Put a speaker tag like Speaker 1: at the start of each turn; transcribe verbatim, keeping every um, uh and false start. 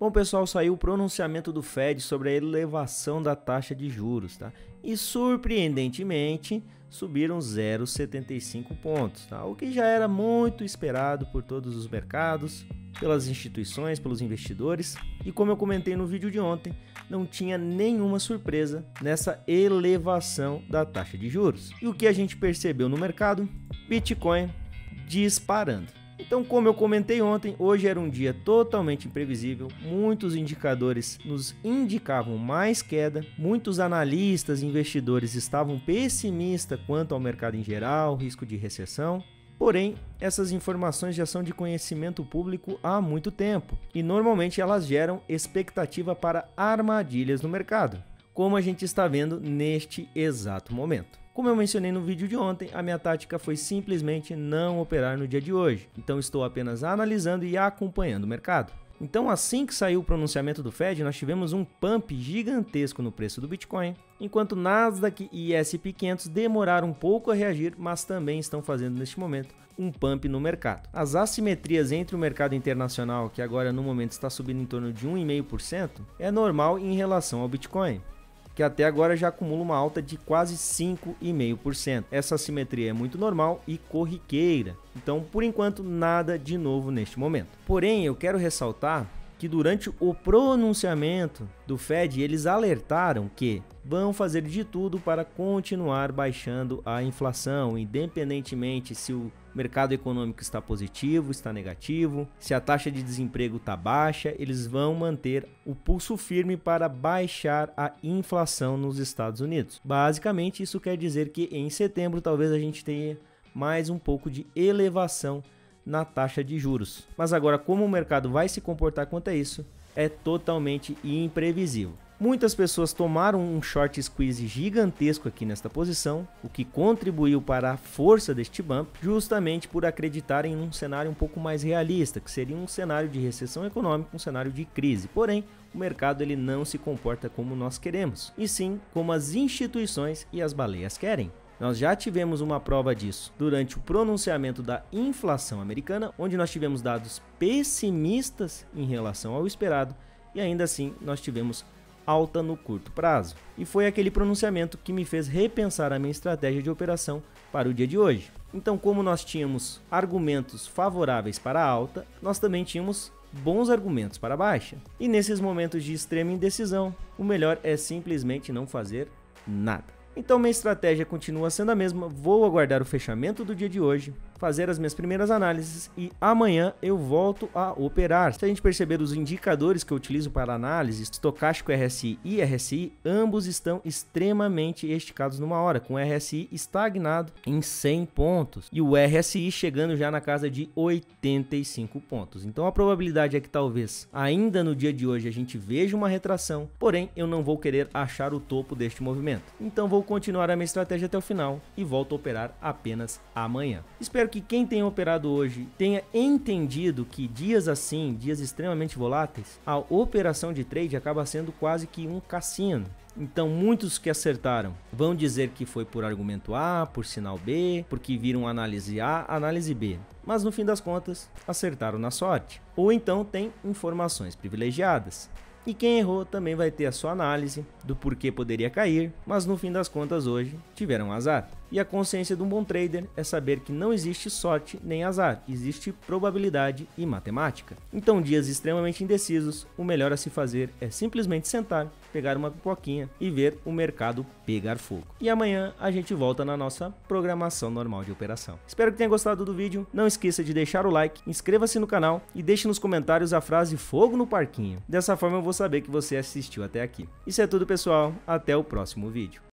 Speaker 1: Bom, pessoal, saiu o pronunciamento do Fed sobre a elevação da taxa de juros, tá? E surpreendentemente subiram zero vírgula setenta e cinco pontos, tá? O que já era muito esperado por todos os mercados, pelas instituições, pelos investidores. E como eu comentei no vídeo de ontem, não tinha nenhuma surpresa nessa elevação da taxa de juros. E o que a gente percebeu no mercado? Bitcoin disparando. Então, como eu comentei ontem, hoje era um dia totalmente imprevisível, muitos indicadores nos indicavam mais queda, muitos analistas e investidores estavam pessimistas quanto ao mercado em geral, risco de recessão. Porém, essas informações já são de conhecimento público há muito tempo e normalmente elas geram expectativa para armadilhas no mercado, como a gente está vendo neste exato momento. Como eu mencionei no vídeo de ontem, a minha tática foi simplesmente não operar no dia de hoje, então estou apenas analisando e acompanhando o mercado. Então, assim que saiu o pronunciamento do Fed, nós tivemos um pump gigantesco no preço do Bitcoin, enquanto Nasdaq e S e P quinhentos demoraram um pouco a reagir, mas também estão fazendo neste momento um pump no mercado. As assimetrias entre o mercado internacional, que agora no momento está subindo em torno de um vírgula cinco por cento, é normal em relação ao Bitcoin, que até agora já acumula uma alta de quase cinco vírgula cinco por cento. Essa assimetria é muito normal e corriqueira, então por enquanto nada de novo neste momento. Porém, eu quero ressaltar que durante o pronunciamento do Fed eles alertaram que vão fazer de tudo para continuar baixando a inflação, independentemente se o mercado econômico está positivo, está negativo, se a taxa de desemprego está baixa, eles vão manter o pulso firme para baixar a inflação nos Estados Unidos. Basicamente, isso quer dizer que em setembro talvez a gente tenha mais um pouco de elevação na taxa de juros. Mas agora, como o mercado vai se comportar quanto a isso, é totalmente imprevisível. Muitas pessoas tomaram um short squeeze gigantesco aqui nesta posição, o que contribuiu para a força deste bump, justamente por acreditarem em um cenário um pouco mais realista, que seria um cenário de recessão econômica, um cenário de crise. Porém, o mercado ele não se comporta como nós queremos, e sim como as instituições e as baleias querem. Nós já tivemos uma prova disso durante o pronunciamento da inflação americana, onde nós tivemos dados pessimistas em relação ao esperado, e ainda assim nós tivemos alta no curto prazo. E foi aquele pronunciamento que me fez repensar a minha estratégia de operação para o dia de hoje. Então, como nós tínhamos argumentos favoráveis para a alta, nós também tínhamos bons argumentos para a baixa. E nesses momentos de extrema indecisão, o melhor é simplesmente não fazer nada. Então minha estratégia continua sendo a mesma, vou aguardar o fechamento do dia de hoje, fazer as minhas primeiras análises e amanhã eu volto a operar. Se a gente perceber os indicadores que eu utilizo para análise, estocástico R S I e R S I, ambos estão extremamente esticados numa hora, com o R S I estagnado em cem pontos e o R S I chegando já na casa de oitenta e cinco pontos. Então a probabilidade é que talvez ainda no dia de hoje a gente veja uma retração, porém eu não vou querer achar o topo deste movimento. Então vou continuar a minha estratégia até o final e volto a operar apenas amanhã. Espero que quem tenha operado hoje tenha entendido que dias assim, dias extremamente voláteis, a operação de trade acaba sendo quase que um cassino. Então muitos que acertaram vão dizer que foi por argumento A, por sinal B, porque viram análise A, análise B. Mas no fim das contas, acertaram na sorte. Ou então tem informações privilegiadas. E quem errou também vai ter a sua análise do porquê poderia cair, mas no fim das contas hoje tiveram azar. E a consciência de um bom trader é saber que não existe sorte nem azar, existe probabilidade e matemática. Então, dias extremamente indecisos, o melhor a se fazer é simplesmente sentar, pegar uma pipoquinha e ver o mercado pegar fogo. E amanhã a gente volta na nossa programação normal de operação. Espero que tenha gostado do vídeo, não esqueça de deixar o like, inscreva-se no canal e deixe nos comentários a frase fogo no parquinho. Dessa forma eu vou saber que você assistiu até aqui. Isso é tudo, pessoal, até o próximo vídeo.